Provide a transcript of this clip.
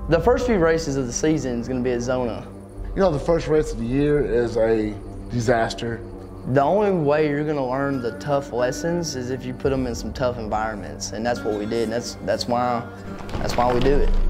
The first few races of the season is going to be at Zona. You know, the first race of the year is a disaster. The only way you're going to learn the tough lessons is if you put them in some tough environments, and that's what we did. And that's why we do it.